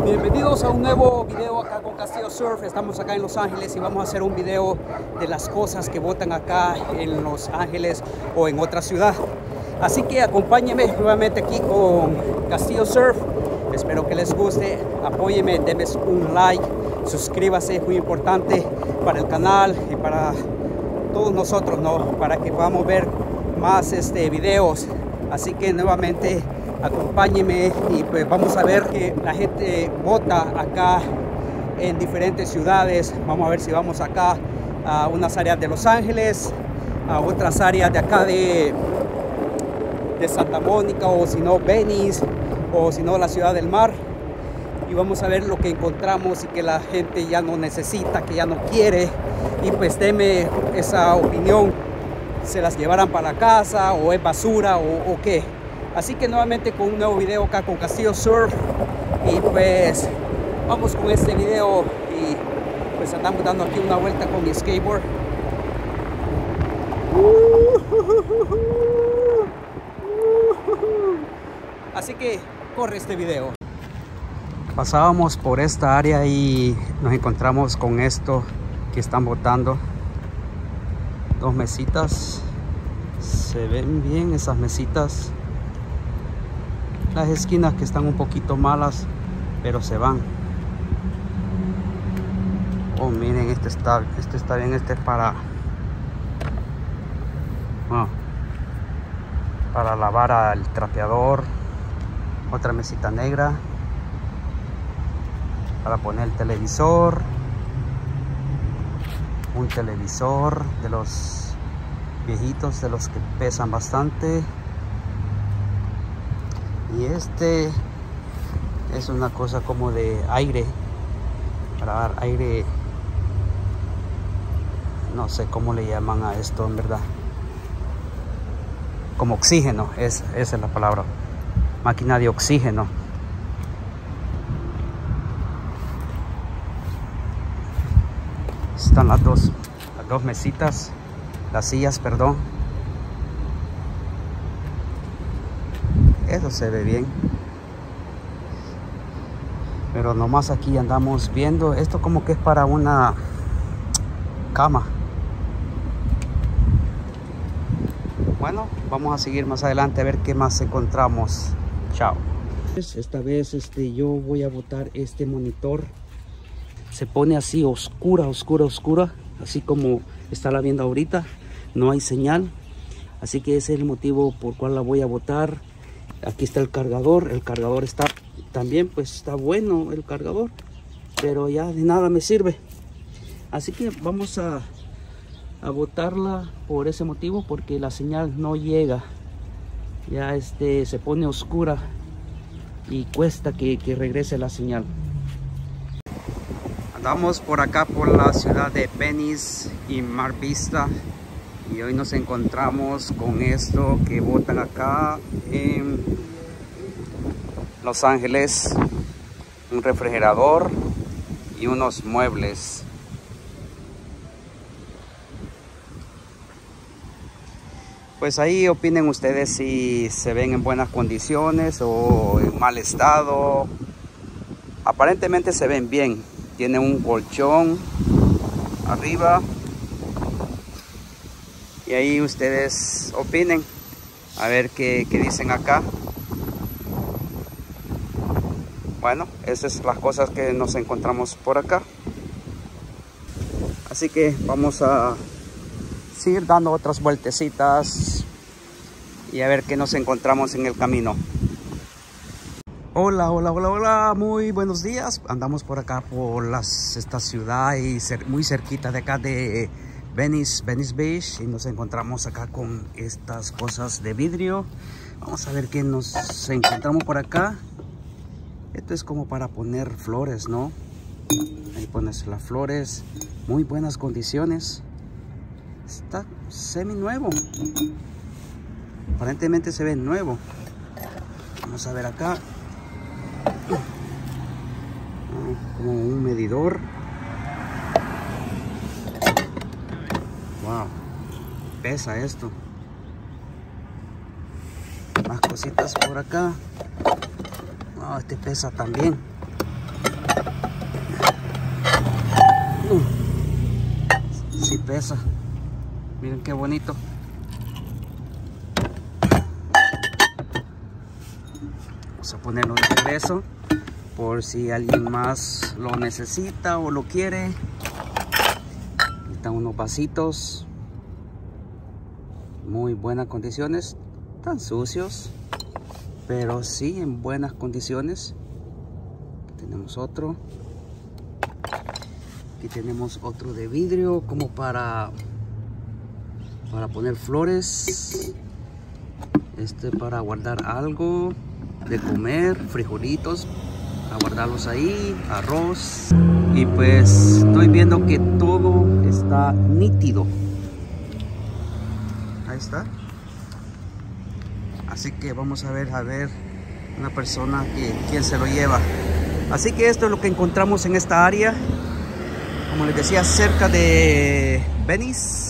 Bienvenidos a un nuevo video acá con Castillo Surf. Estamos acá en Los Ángeles y vamos a hacer un video de las cosas que botan acá en Los Ángeles o en otra ciudad. Así que acompáñenme nuevamente aquí con Castillo Surf. Espero que les guste, apóyenme, denme un like, suscríbase, es muy importante para el canal y para todos nosotros, ¿no? Para que podamos ver más videos. Así que nuevamente acompáñenme y pues vamos a ver que la gente vota acá en diferentes ciudades. Vamos a ver si vamos acá a unas áreas de Los Ángeles, a otras áreas de acá de Santa Mónica, o si no Venice, o si no la Ciudad del Mar, y vamos a ver lo que encontramos y que la gente ya no necesita, que ya no quiere, y pues deme esa opinión, se las llevarán para casa o es basura o qué. Así que nuevamente con un nuevo video acá con Castillo Surf, y pues vamos con este video y pues andamos dando aquí una vuelta con mi skateboard. Así que corre este video. Pasábamos por esta área y nos encontramos con esto que están botando. Dos mesitas. Se ven bien esas mesitas. Las esquinas que están un poquito malas, pero se van. Oh, miren, este está bien. Este es para lavar al trapeador. Otra mesita negra para poner el televisor, un televisor de los viejitos, de los que pesan bastante. Y este es una cosa como de aire, para dar aire, no sé cómo le llaman a esto en verdad, como oxígeno, esa es la palabra. Máquina de oxígeno. Están las dos mesitas, las sillas, perdón. Eso se ve bien. Pero nomás aquí andamos viendo. Esto como que es para una cama. Bueno, vamos a seguir más adelante a ver qué más encontramos. Chao. Esta vez yo voy a botar este monitor. Se pone así oscura, así como está la viendo ahorita. No hay señal, así que ese es el motivo por cual la voy a botar. Aquí está el cargador está también, pues está bueno el cargador, pero ya de nada me sirve. Así que vamos a botarla por ese motivo, porque la señal no llega. Ya se pone oscura y cuesta que regrese la señal. Andamos por acá por la ciudad de Venice y Mar Vista, y hoy nos encontramos con esto que botan acá en Los Ángeles: un refrigerador y unos muebles. Pues ahí opinen ustedes si se ven en buenas condiciones o en mal estado. Aparentemente se ven bien. Tiene un colchón arriba. Y ahí ustedes opinen. A ver qué dicen acá. Bueno, esas son las cosas que nos encontramos por acá. Así que vamos a seguir dando otras vueltecitas y a ver qué nos encontramos en el camino. Hola, muy buenos días. Andamos por acá por esta ciudad y muy cerquita de acá de Venice Beach, y nos encontramos acá con estas cosas de vidrio. Vamos a ver qué nos encontramos por acá. Esto es como para poner flores, ¿no? Ahí pones las flores, muy buenas condiciones. Está semi nuevo. Aparentemente se ve nuevo. Vamos a ver acá. Como un medidor. Wow. Pesa esto. Más cositas por acá. Oh, este pesa también. sí pesa. Miren qué bonito. Vamos a ponerlo de regreso por si alguien más lo necesita o lo quiere. Están unos vasitos, muy buenas condiciones, tan sucios, pero sí en buenas condiciones. Aquí tenemos otro. Aquí tenemos otro de vidrio como para poner flores. Este para guardar algo de comer, frijolitos, a guardarlos ahí, arroz. Y pues estoy viendo que todo está nítido. Ahí está. Así que vamos a ver una persona quién se lo lleva. Así que esto es lo que encontramos en esta área, como les decía, cerca de Venice.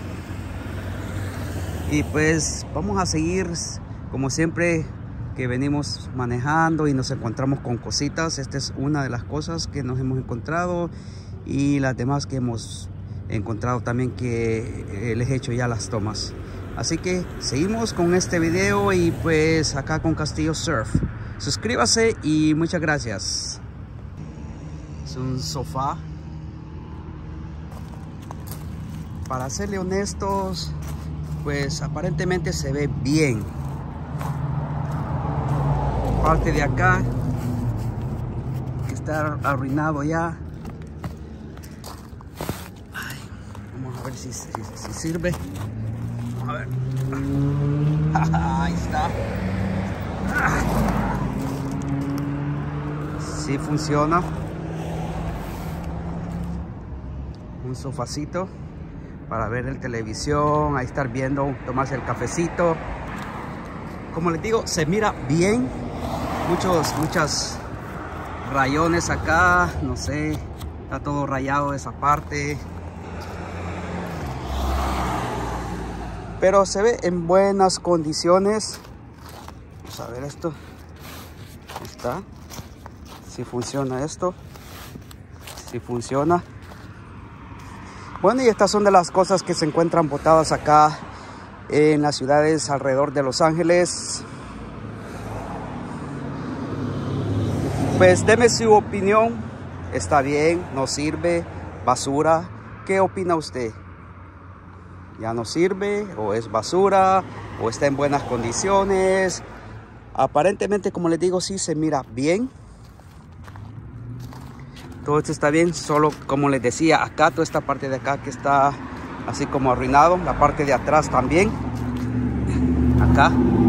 Y pues vamos a seguir como siempre que venimos manejando y nos encontramos con cositas. Esta es una de las cosas que nos hemos encontrado, y las demás que hemos encontrado también, que les he hecho ya las tomas. Así que seguimos con este video, y pues acá con Castillo Surf. Suscríbase y muchas gracias. Es un sofá. Para serle honestos, pues aparentemente se ve bien. Parte de acá que está arruinado ya. Ay, vamos a ver si sirve. Vamos a ver. Ahí está. Sí funciona. Un sofacito para ver el televisión, ahí estar viendo, tomarse el cafecito. Como les digo, se mira bien. Muchos rayones acá, no sé, está todo rayado esa parte, pero se ve en buenas condiciones. Vamos a ver esto. Ahí está. Si funciona esto, si funciona. Bueno, y estas son de las cosas que se encuentran botadas acá en las ciudades alrededor de Los Ángeles. Pues deme su opinión. ¿Está bien? ¿No sirve? ¿Basura? ¿Qué opina usted? ¿Ya no sirve? ¿O es basura? ¿O está en buenas condiciones? Aparentemente, como les digo, sí se mira bien. Todo esto está bien, solo como les decía, acá, toda esta parte de acá que está así como arruinado. La parte de atrás también. Acá.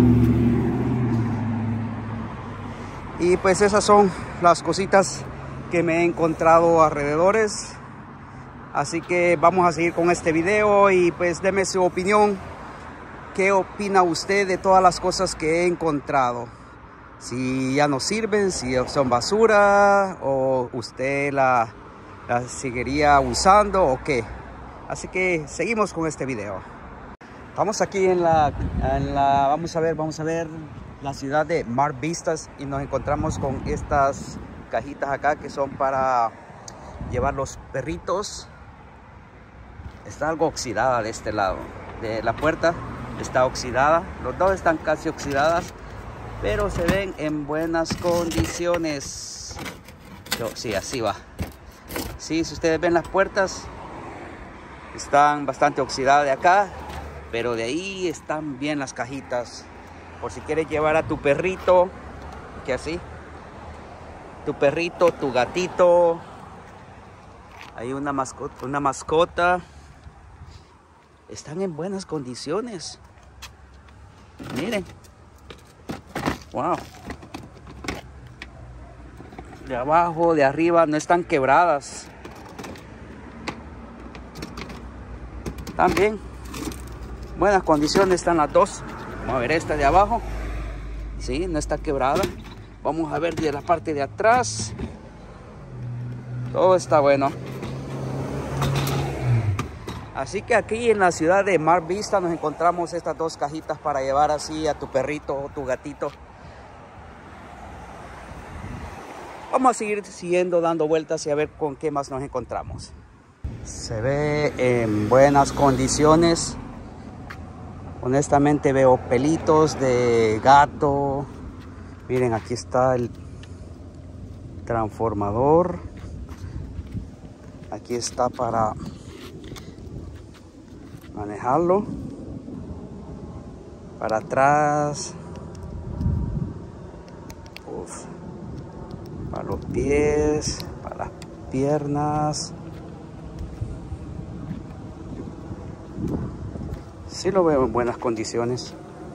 Y pues esas son las cositas que me he encontrado alrededores. Así que vamos a seguir con este video, y pues deme su opinión. ¿Qué opina usted de todas las cosas que he encontrado? Si ya no sirven, si son basura, o usted la seguiría usando o qué. Así que seguimos con este video. Estamos aquí vamos a ver la ciudad de Mar Vistas, y nos encontramos con estas cajitas acá que son para llevar los perritos. Está algo oxidada de este lado de la puerta, está oxidada, los dos están casi oxidadas, pero se ven en buenas condiciones. Sí, así va. Sí, si ustedes ven las puertas, están bastante oxidadas de acá, pero de ahí están bien las cajitas. Por si quieres llevar a tu perrito, que así, tu perrito, tu gatito, hay una mascota, están en buenas condiciones. Miren, wow, de abajo, de arriba, no están quebradas, están bien, buenas condiciones están las dos. Vamos a ver esta de abajo. Sí, no está quebrada. Vamos a ver de la parte de atrás. Todo está bueno. Así que aquí en la ciudad de Mar Vista nos encontramos estas dos cajitas para llevar así a tu perrito o tu gatito. Vamos a seguir dando vueltas y a ver con qué más nos encontramos. Se ve en buenas condiciones. Honestamente veo pelitos de gato. Miren, aquí está el transformador. Aquí está para manejarlo. Para atrás. Uf. Para los pies, para las piernas. Sí lo veo en buenas condiciones.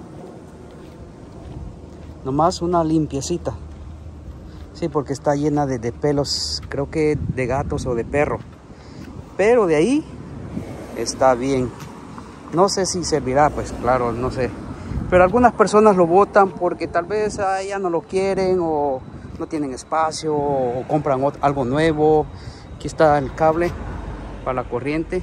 Nomás una limpiecita. Sí, porque está llena de pelos, creo que de gatos o de perro. Pero de ahí está bien. No sé si servirá, pues claro, no sé. Pero algunas personas lo botan porque tal vez ya no lo quieren o no tienen espacio o compran algo nuevo. Aquí está el cable para la corriente.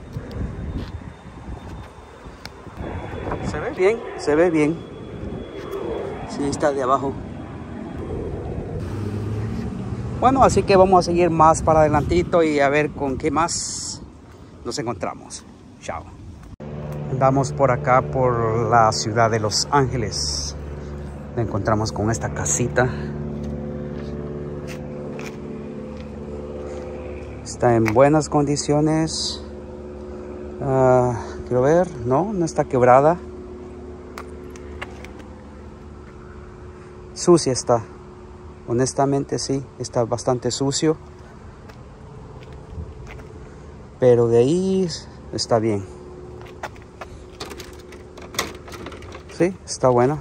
Se ve bien, se ve bien. Sí, está de abajo. Bueno, así que vamos a seguir más para adelantito y a ver con qué más nos encontramos. Chao. Andamos por acá por la ciudad de Los Ángeles. Nos encontramos con esta casita. Está en buenas condiciones. Quiero ver, no está quebrada. Sucia está. Honestamente sí, está bastante sucio. Pero de ahí está bien. Sí, está buena.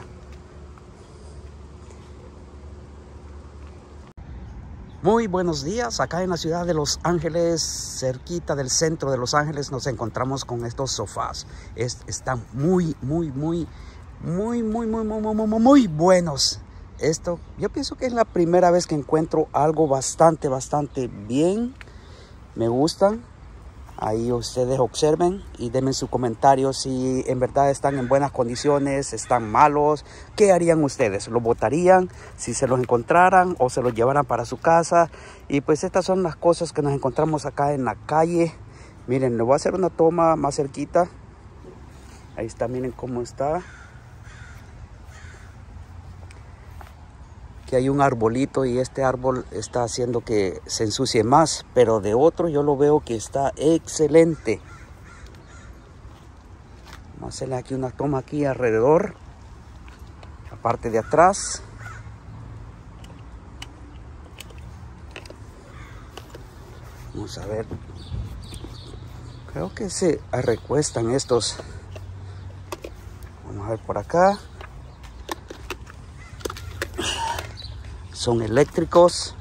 Muy buenos días. Acá en la ciudad de Los Ángeles, cerquita del centro de Los Ángeles, nos encontramos con estos sofás. Están muy buenos. Esto, yo pienso que es la primera vez que encuentro algo bastante bien. Me gustan. Ahí ustedes observen y denme su comentario si en verdad están en buenas condiciones, están malos. ¿Qué harían ustedes? ¿Lo botarían si se los encontraran o se los llevaran para su casa? Y pues estas son las cosas que nos encontramos acá en la calle. Miren, les voy a hacer una toma más cerquita. Ahí está, miren cómo está. Que hay un arbolito y este árbol está haciendo que se ensucie más, pero de otro yo lo veo que está excelente. Vamos a hacerle aquí una toma aquí alrededor, la parte de atrás. Vamos a ver, creo que se recuestan estos. Vamos a ver por acá. Son eléctricos.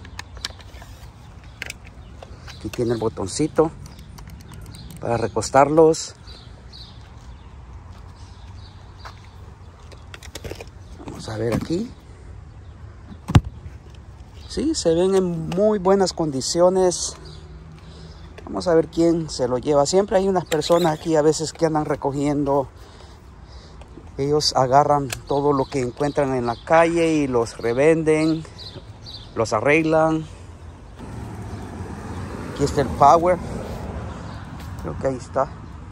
Aquí tiene el botoncito para recostarlos. Vamos a ver aquí. Sí, se ven en muy buenas condiciones. Vamos a ver quién se lo lleva. Siempre hay unas personas aquí a veces que andan recogiendo. Ellos agarran todo lo que encuentran en la calle y los revenden, los arreglan. Aquí está el power. Creo que ahí está.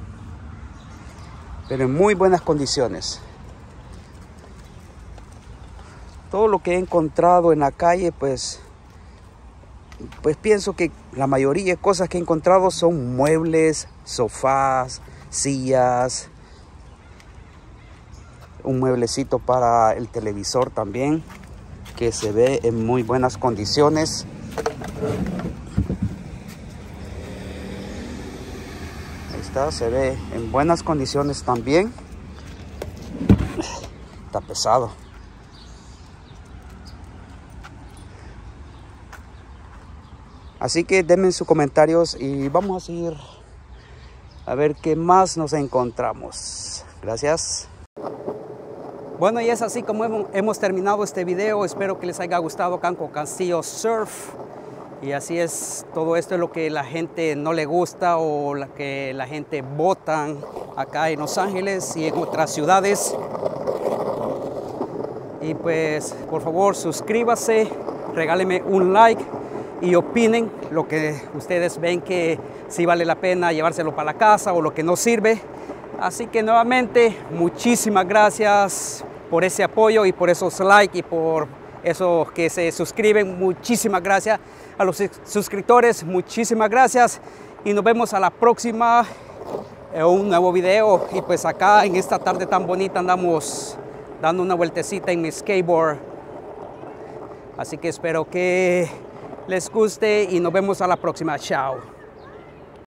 Pero en muy buenas condiciones. Todo lo que he encontrado en la calle, pues pienso que la mayoría de cosas que he encontrado son muebles, sofás, sillas. Un mueblecito para el televisor también, que se ve en muy buenas condiciones. Ahí está, se ve en buenas condiciones también. Está pesado. Así que denme sus comentarios y vamos a seguir a ver qué más nos encontramos. Gracias. Bueno, y es así como hemos terminado este video. Espero que les haya gustado Canco Castillo Surf. Y así es, todo esto es lo que la gente no le gusta o lo que la gente botan acá en Los Ángeles y en otras ciudades. Y pues, por favor, suscríbase, regáleme un like y opinen lo que ustedes ven que sí vale la pena llevárselo para la casa o lo que no sirve. Así que nuevamente muchísimas gracias por ese apoyo y por esos likes y por esos que se suscriben. Muchísimas gracias a los suscriptores, muchísimas gracias y nos vemos a la próxima en un nuevo video. Y pues acá en esta tarde tan bonita andamos dando una vueltecita en mi skateboard, así que espero que les guste y nos vemos a la próxima. Chao.